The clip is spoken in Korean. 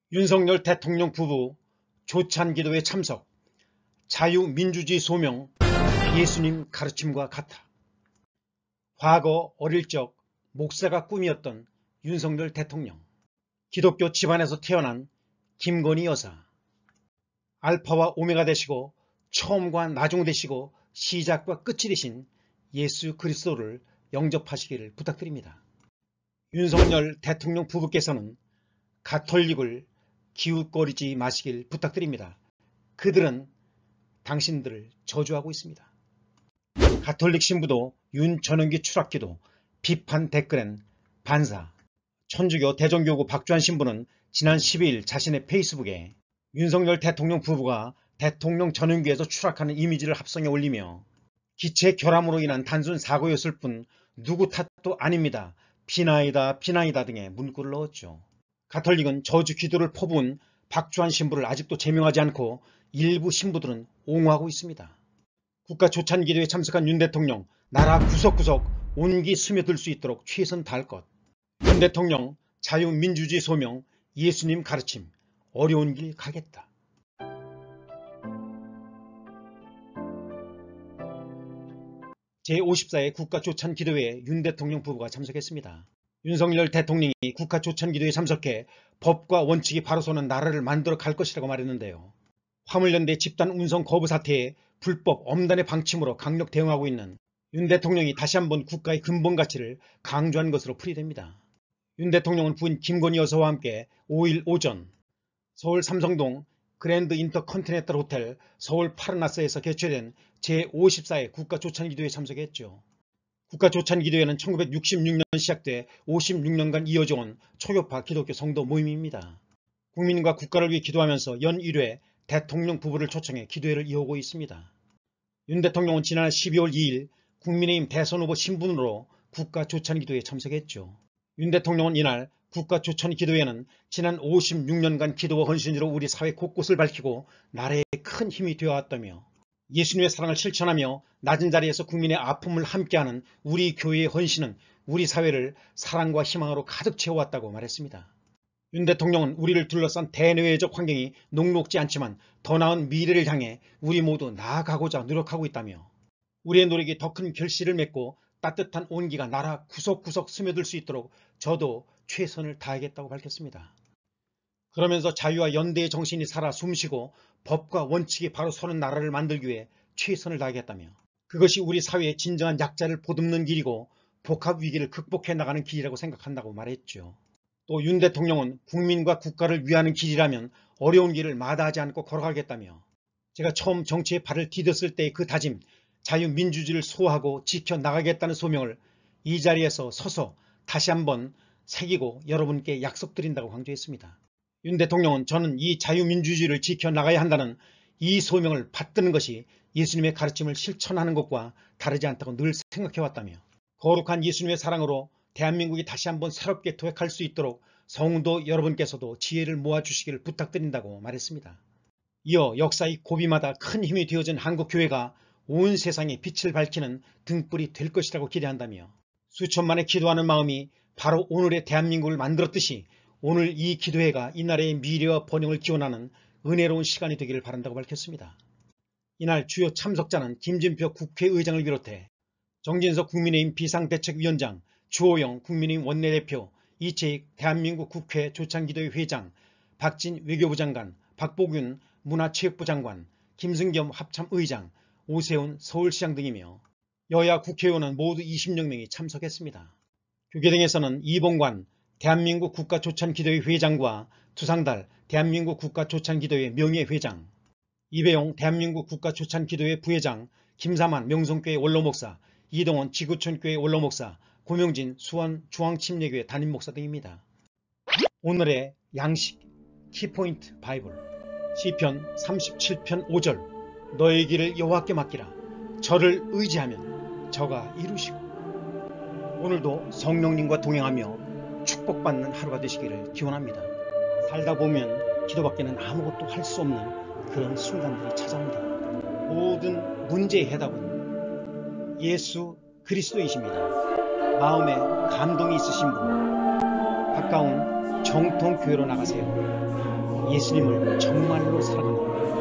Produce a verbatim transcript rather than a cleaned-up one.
윤석열 대통령 부부 조찬기도회 참석, 자유민주주의 소명, 예수님 가르침과 같아. 과거 어릴 적 목사가 꿈이었던 윤석열 대통령, 기독교 집안에서 태어난 김건희 여사, 알파와 오메가 되시고 처음과 나중 되시고 시작과 끝이 되신 예수 그리스도를 영접하시기를 부탁드립니다. 윤석열 대통령 부부께서는 가톨릭을 기웃거리지 마시길 부탁드립니다. 그들은 당신들을 저주하고 있습니다. 가톨릭 신부도 윤전원기 추락기도 비판 댓글엔 반사. 천주교 대전교구 박주한 신부는 지난 십이일 자신의 페이스북에 윤석열 대통령 부부가 대통령 전원기에서 추락하는 이미지를 합성해 올리며 기체 결함으로 인한 단순 사고였을 뿐 누구 탓도 아닙니다. 비나이다 비나이다 등의 문구를 넣었죠. 가톨릭은 저주 기도를 퍼부은 박주한 신부를 아직도 제명하지 않고 일부 신부들은 옹호하고 있습니다. 국가 조찬 기도에 참석한 윤 대통령, 나라 구석구석 온기 스며들 수 있도록 최선 다할 것. 윤 대통령 자유민주주의 소명, 예수님 가르침, 어려운 길 가겠다. 제오십사회 국가 조찬 기도회에 윤 대통령 부부가 참석했습니다. 윤석열 대통령이 국가 조찬 기도에 참석해 법과 원칙이 바로 서는 나라를 만들어 갈 것이라고 말했는데요. 화물연대 집단 운송 거부 사태에 불법 엄단의 방침으로 강력 대응하고 있는 윤 대통령이 다시 한번 국가의 근본 가치를 강조한 것으로 풀이됩니다. 윤 대통령은 부인 김건희 여사와 함께 오일 오전 서울 삼성동 그랜드 인터컨티넨탈 호텔 서울 파라나스에서 개최된 제오십사회 국가 조찬 기도회에 참석했죠. 국가 조찬 기도회는 천구백육십육년 시작돼 오십육년간 이어져 온 초교파 기독교 성도 모임입니다. 국민과 국가를 위해 기도하면서 연 일 회 대통령 부부를 초청해 기도회를 이어오고 있습니다. 윤 대통령은 지난 십이월 이일 국민의힘 대선 후보 신분으로 국가 조찬 기도회에 참석했죠. 윤 대통령은 이날 국가 조찬 기도회는 지난 오십육년간 기도와 헌신으로 우리 사회 곳곳을 밝히고 나라에 큰 힘이 되어왔다며 예수님의 사랑을 실천하며 낮은 자리에서 국민의 아픔을 함께하는 우리 교회의 헌신은 우리 사회를 사랑과 희망으로 가득 채워왔다고 말했습니다. 윤 대통령은 우리를 둘러싼 대내외적 환경이 녹록지 않지만 더 나은 미래를 향해 우리 모두 나아가고자 노력하고 있다며 우리의 노력이 더 큰 결실을 맺고 따뜻한 온기가 나라 구석구석 스며들 수 있도록 저도 최선을 다하겠다고 밝혔습니다. 그러면서 자유와 연대의 정신이 살아 숨쉬고 법과 원칙이 바로 서는 나라를 만들기 위해 최선을 다하겠다며 그것이 우리 사회의 진정한 약자를 보듬는 길이고 복합 위기를 극복해 나가는 길이라고 생각한다고 말했죠. 또 윤 대통령은 국민과 국가를 위하는 길이라면 어려운 길을 마다하지 않고 걸어가겠다며 제가 처음 정치에 발을 디뎠을 때의 그 다짐, 자유민주주의를 소화하고 지켜나가겠다는 소명을 이 자리에서 서서 다시 한번 새기고 여러분께 약속드린다고 강조했습니다. 윤 대통령은 저는 이 자유민주주의를 지켜나가야 한다는 이 소명을 받드는 것이 예수님의 가르침을 실천하는 것과 다르지 않다고 늘 생각해왔다며 거룩한 예수님의 사랑으로 대한민국이 다시 한번 새롭게 도약할 수 있도록 성도 여러분께서도 지혜를 모아주시기를 부탁드린다고 말했습니다. 이어 역사의 고비마다 큰 힘이 되어진 한국교회가 온 세상에 빛을 밝히는 등불이 될 것이라고 기대한다며 수천만의 기도하는 마음이 바로 오늘의 대한민국을 만들었듯이 오늘 이 기도회가 이 나라의 미래와 번영을 기원하는 은혜로운 시간이 되기를 바란다고 밝혔습니다. 이날 주요 참석자는 김진표 국회의장을 비롯해 정진석 국민의힘 비상대책위원장, 주호영 국민의힘 원내대표, 이채익 대한민국 국회 조찬기도회 회장, 박진 외교부 장관, 박보균 문화체육부 장관, 김승겸 합참의장, 오세훈 서울시장 등이며 여야 국회의원은 모두 이십여 명이 참석했습니다. 교계 등에서는 이봉관 대한민국 국가조찬기도회 회장과 두상달 대한민국 국가조찬기도회 명예회장, 이배용 대한민국 국가조찬기도회 부회장, 김사만 명성교회 원로목사, 이동원 지구촌교회 원로목사, 고명진 수원 중앙침례교회 담임목사 등입니다. 오늘의 양식 키포인트 바이블 시편 삼십칠편 오절 너의 길을 여호와께 맡기라. 저를 의지하면 저가 이루시고. 오늘도 성령님과 동행하며 축복받는 하루가 되시기를 기원합니다. 살다 보면 기도밖에는 아무것도 할 수 없는 그런 순간들이 찾아옵니다. 모든 문제의 해답은 예수 그리스도이십니다. 마음에 감동이 있으신 분 가까운 정통교회로 나가세요. 예수님을 정말로 사랑하는